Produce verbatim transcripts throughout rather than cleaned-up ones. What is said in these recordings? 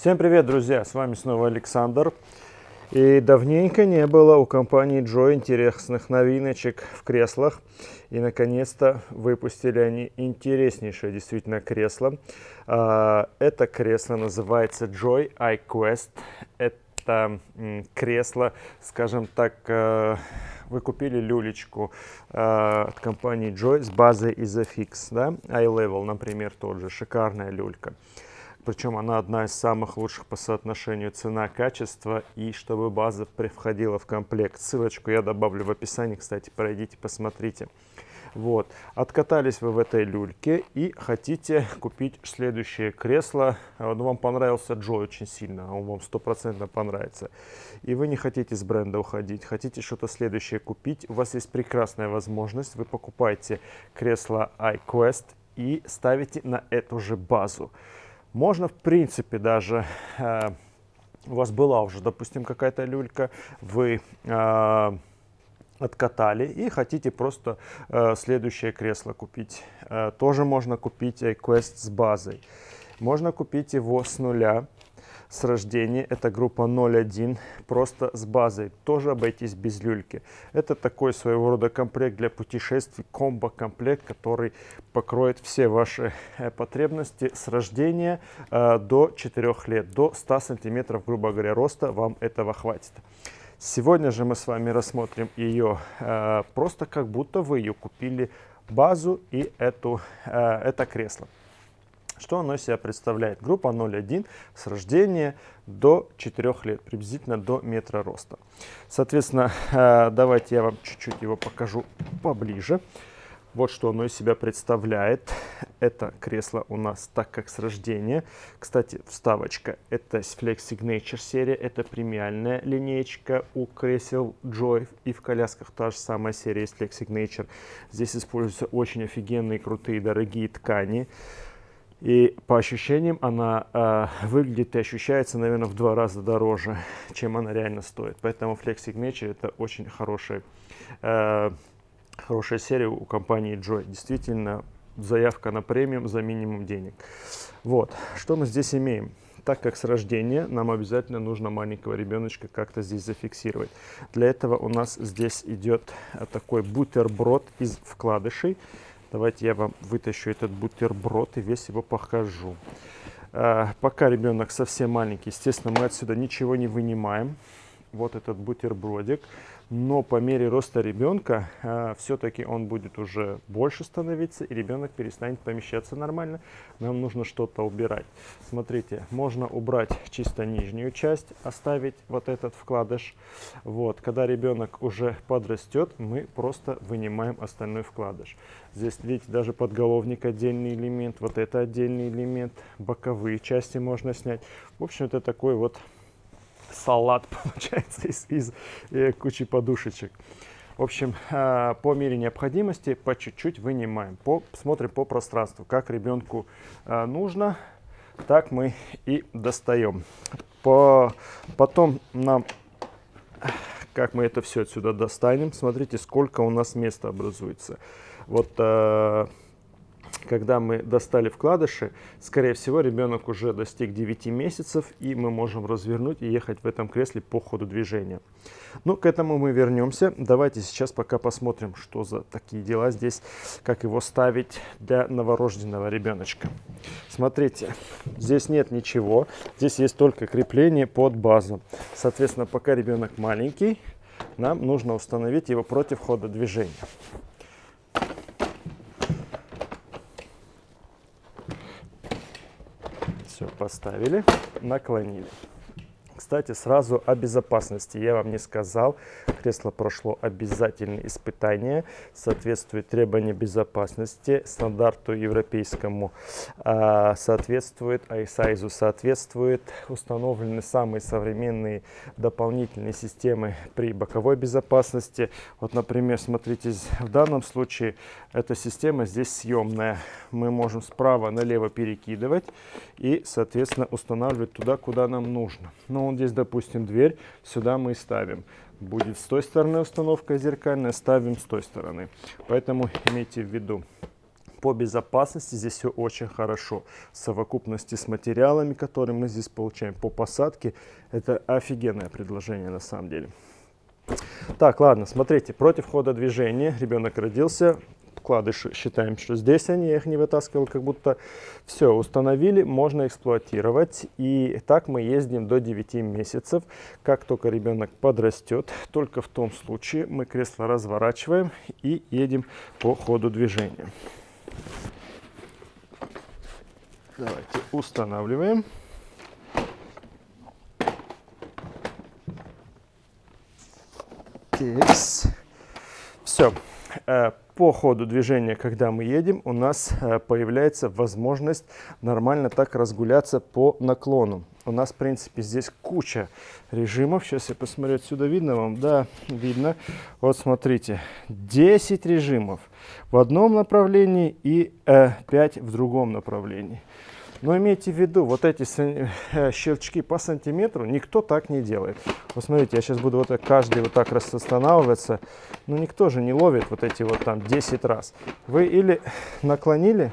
Всем привет, друзья! С вами снова Александр. И давненько не было у компании Joy интересных новиночек в креслах. И наконец-то выпустили они интереснейшее действительно кресло. Это кресло называется Joy iQuest. Это кресло, скажем так, вы купили люлечку от компании Joy с базой Isofix, да? iLevel, например, тот же, шикарная люлька. Причем она одна из самых лучших по соотношению цена-качество, и чтобы база входила в комплект. Ссылочку я добавлю в описании, кстати, пройдите, посмотрите. Вот, откатались вы в этой люльке и хотите купить следующее кресло. Ну, вам понравился Joy очень сильно, он вам стопроцентно понравится. И вы не хотите с бренда уходить, хотите что-то следующее купить. У вас есть прекрасная возможность, вы покупаете кресло iQuest и ставите на эту же базу. Можно, в принципе, даже, э, у вас была уже, допустим, какая-то люлька, вы э, откатали и хотите просто э, следующее кресло купить. Э, тоже можно купить iQuest с базой. Можно купить его с нуля, с рождения. Это группа ноль один, просто с базой. Тоже обойтись без люльки. Это такой своего рода комплект для путешествий, комбо-комплект, который покроет все ваши э, потребности с рождения э, до четырёх лет. До ста сантиметров, грубо говоря, роста вам этого хватит. Сегодня же мы с вами рассмотрим ее э, просто как будто вы ее купили, базу и эту, э, это кресло. Что оно из себя представляет? Группа ноль один с рождения до четырёх лет, приблизительно до метра роста. Соответственно, давайте я вам чуть-чуть его покажу поближе. Вот что оно из себя представляет. Это кресло у нас так как с рождения. Кстати, вставочка. Это Flex Signature серия. Это премиальная линеечка у кресел Joy. И в колясках та же самая серия из Flex Signature. Здесь используются очень офигенные, крутые, дорогие ткани. И по ощущениям она э, выглядит и ощущается, наверное, в два раза дороже, чем она реально стоит. Поэтому Flex Signature это очень хорошая, э, хорошая серия у компании Joy. Действительно, заявка на премиум за минимум денег. Вот, что мы здесь имеем? Так как с рождения нам обязательно нужно маленького ребеночка как-то здесь зафиксировать. Для этого у нас здесь идет такой бутерброд из вкладышей. Давайте я вам вытащу этот бутерброд и весь его покажу. А, пока ребенок совсем маленький, естественно, мы отсюда ничего не вынимаем. Вот этот бутербродик. Но по мере роста ребенка а, все-таки он будет уже больше становиться, и ребенок перестанет помещаться нормально. Нам нужно что-то убирать. Смотрите, можно убрать чисто нижнюю часть, оставить вот этот вкладыш. Вот, когда ребенок уже подрастет, мы просто вынимаем остальной вкладыш. Здесь, видите, даже подголовник отдельный элемент, вот это отдельный элемент, боковые части можно снять. В общем, это такой вот салат получается из, из э, кучи подушечек. В общем, э, по мере необходимости по чуть-чуть вынимаем. По, смотрим по пространству. Как ребенку э, нужно, так мы и достаем. По, потом нам, как мы это все отсюда достанем, смотрите, сколько у нас места образуется. Вот э, когда мы достали вкладыши, скорее всего, ребенок уже достиг девяти месяцев, и мы можем развернуть и ехать в этом кресле по ходу движения. Ну, к этому мы вернемся. Давайте сейчас пока посмотрим, что за такие дела здесь, как его ставить для новорожденного ребеночка. Смотрите, здесь нет ничего, здесь есть только крепление под базу. Соответственно, пока ребенок маленький, нам нужно установить его против хода движения. Все, поставили, наклонили. Кстати, сразу о безопасности. Я вам не сказал. Кресло прошло обязательные испытания, соответствует требованиям безопасности, стандарту европейскому, соответствует ай эс ай зу, соответствует, установлены самые современные дополнительные системы при боковой безопасности. Вот, например, смотрите, в данном случае эта система здесь съемная. Мы можем справа налево перекидывать и, соответственно, устанавливать туда, куда нам нужно. Ну, вот здесь, допустим, дверь, сюда мы и ставим. Будет с той стороны установка зеркальная, ставим с той стороны. Поэтому имейте в виду. По безопасности здесь все очень хорошо. В совокупности с материалами, которые мы здесь получаем по посадке, это офигенное предложение на самом деле. Так, ладно, смотрите, против хода движения ребенок родился. Вкладыши считаем, что здесь они, я их не вытаскивал, как будто все установили, можно эксплуатировать. И так мы ездим до девяти месяцев. Как только ребенок подрастет, только в том случае мы кресло разворачиваем и едем по ходу движения. Давайте устанавливаем. Все. По ходу движения, когда мы едем, у нас появляется возможность нормально так разгуляться по наклону. У нас, в принципе, здесь куча режимов. Сейчас я посмотрю, отсюда видно вам? Да, видно. Вот смотрите, десять режимов в одном направлении и э, пять в другом направлении. Но имейте в виду, вот эти щелчки по сантиметру никто так не делает. Вот смотрите, я сейчас буду вот так, каждый вот так раз останавливаться. Но никто же не ловит вот эти вот там десять раз. Вы или наклонили.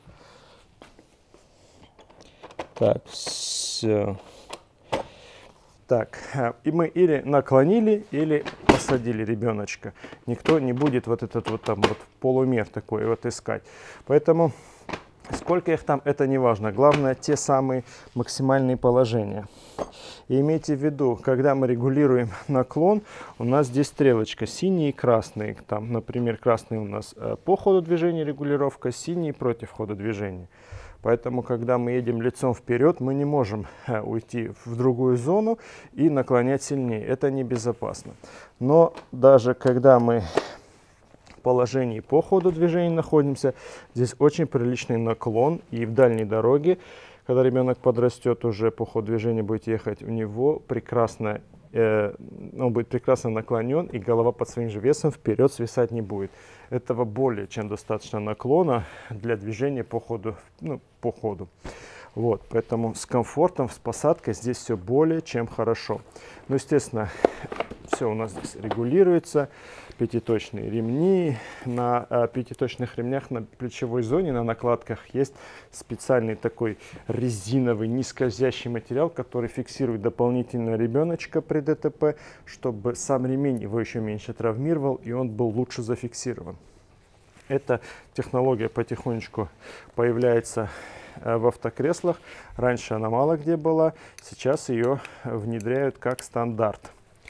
Так, все. Так, и мы или наклонили, или посадили ребеночка. Никто не будет вот этот вот там вот полумер такой вот искать. Поэтому... Сколько их там, это не важно. Главное, те самые максимальные положения. И имейте в виду, когда мы регулируем наклон, у нас здесь стрелочка синий и красный. Там, например, красный у нас по ходу движения регулировка, синий против хода движения. Поэтому, когда мы едем лицом вперед, мы не можем уйти в другую зону и наклонять сильнее. Это небезопасно. Но даже когда мы... положении по ходу движения находимся. Здесь очень приличный наклон, и в дальней дороге, когда ребенок подрастет, уже по ходу движения будет ехать, у него прекрасно, э, он будет прекрасно наклонен, и голова под своим же весом вперед свисать не будет. Этого более чем достаточно наклона для движения по ходу. Ну, по ходу. Вот, поэтому с комфортом, с посадкой здесь все более чем хорошо. Ну, естественно, все у нас здесь регулируется. Пятиточные ремни. На а, пятиточных ремнях на плечевой зоне, на накладках есть специальный такой резиновый нескользящий материал, который фиксирует дополнительно ребеночка при ДТП, чтобы сам ремень его еще меньше травмировал и он был лучше зафиксирован. Эта технология потихонечку появляется в автокреслах. Раньше она мало где была, сейчас ее внедряют как стандарт.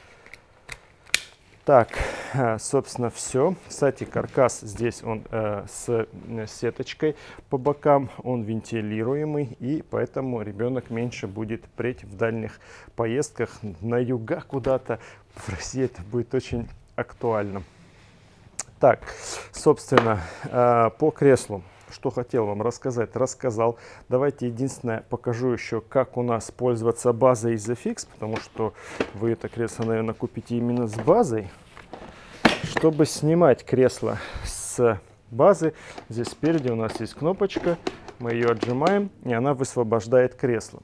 Так, собственно, все. Кстати, каркас здесь он э, с сеточкой по бокам, он вентилируемый, и поэтому ребенок меньше будет преть в дальних поездках на юга куда-то. В России это будет очень актуально. Так, собственно, э, по креслу. Что хотел вам рассказать, рассказал. Давайте единственное покажу еще, как у нас пользоваться базой Isofix, потому что вы это кресло, наверное, купите именно с базой. Чтобы снимать кресло с базы, здесь спереди у нас есть кнопочка, мы ее отжимаем, и она высвобождает кресло.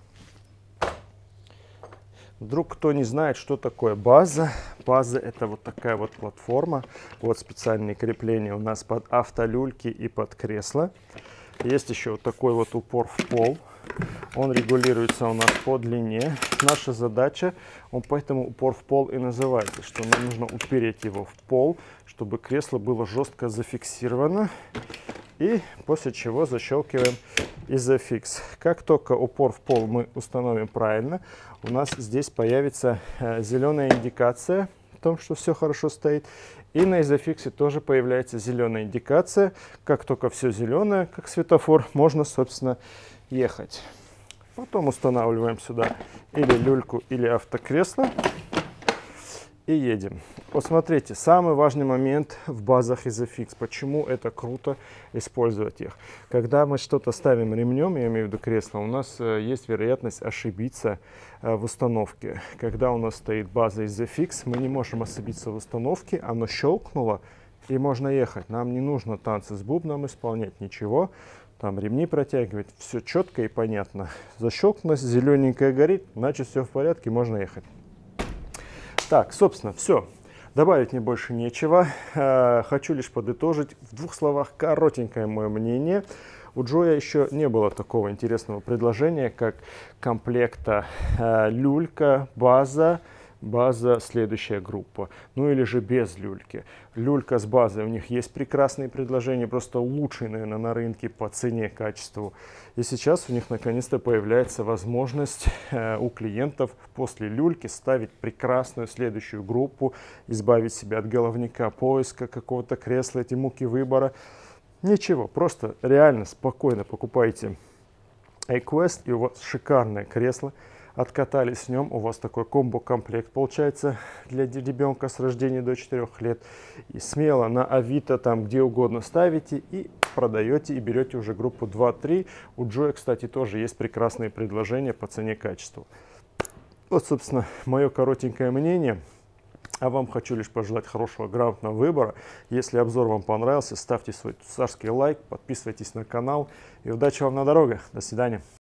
Вдруг кто не знает, что такое база. База — это вот такая вот платформа. Вот специальные крепления у нас под автолюльки и под кресло. Есть еще вот такой вот упор в пол. Он регулируется у нас по длине. Наша задача, он поэтому упор в пол и называется, что нам нужно упереть его в пол, чтобы кресло было жестко зафиксировано. И после чего защелкиваем Isofix. Как только упор в пол мы установим правильно, у нас здесь появится э, зеленая индикация о том, что все хорошо стоит. И на Isofix тоже появляется зеленая индикация. Как только все зеленое, как светофор, можно, собственно, ехать. Потом устанавливаем сюда или люльку, или автокресло. И едем. Вот смотрите, самый важный момент в базах Isofix. Почему это круто использовать их? Когда мы что-то ставим ремнем, я имею в виду кресло, у нас э, есть вероятность ошибиться э, в установке. Когда у нас стоит база Isofix, мы не можем ошибиться в установке, оно щелкнуло и можно ехать. Нам не нужно танцы с бубном исполнять, ничего. Там ремни протягивать, все четко и понятно. Защелкнулось, зелененькое горит, значит все в порядке, можно ехать. Так, собственно, все. Добавить мне больше нечего. Хочу лишь подытожить в двух словах коротенькое мое мнение. У Джоя еще не было такого интересного предложения, как комплекта люлька, база, база, следующая группа. Ну или же без люльки. Люлька с базой, у них есть прекрасные предложения, просто лучшие, наверное, на рынке по цене, качеству. И сейчас у них наконец-то появляется возможность э, у клиентов после люльки ставить прекрасную следующую группу, избавить себя от головника, поиска какого-то кресла, эти муки выбора. Ничего, просто реально спокойно покупайте iQuest, и у вас шикарное кресло. Откатались в нем, у вас такой комбо-комплект получается для ребенка с рождения до четырёх лет. И смело на Авито, там где угодно ставите и продаете, и берете уже группу два-три. У Джоя, кстати, тоже есть прекрасные предложения по цене-качеству. Вот, собственно, мое коротенькое мнение. А вам хочу лишь пожелать хорошего, грамотного выбора. Если обзор вам понравился, ставьте свой царский лайк, подписывайтесь на канал. И удачи вам на дорогах. До свидания.